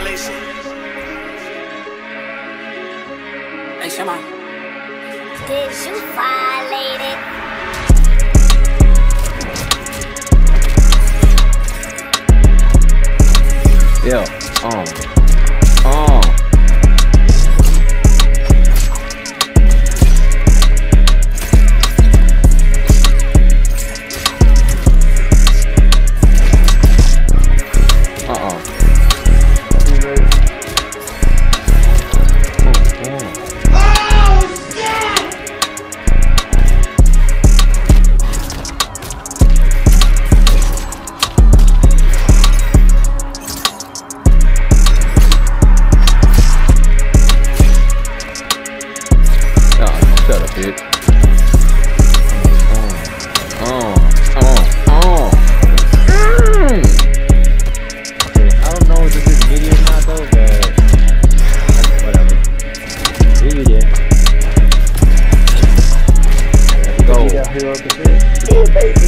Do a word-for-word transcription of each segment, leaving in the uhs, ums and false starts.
violation. Hey, Shema. Did you violate it? Yeah, um, um. Uh-uh. Shut up, bitch. Oh, oh, oh. Mm. Okay, I don't know if this is video or not though, but whatever. Yeah, you did. Let's go. Yeah, baby.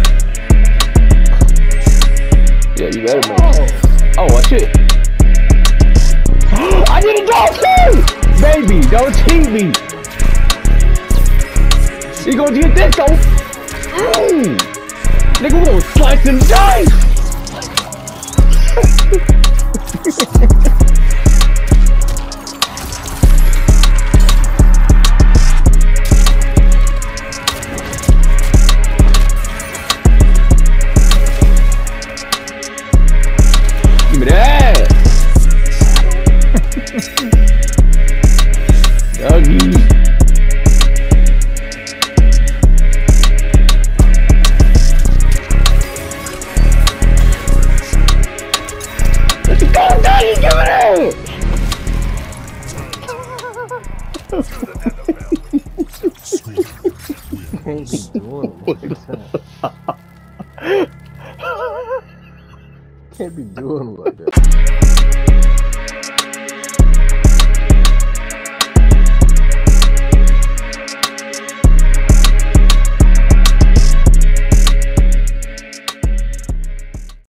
Yeah, you better make it. Oh, watch it. I did a dog too! Baby, don't cheat me. You gonna get this though? Mmm! Nigga, we gonna slice and dice! Give me that! Doggy! Go, Daddy, give it out! Can't be doing Can't be doing like that.